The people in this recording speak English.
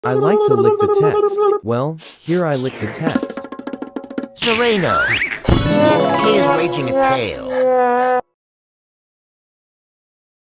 I like to lick the text. Well, here I lick the text. Sereno. He is raging a tale.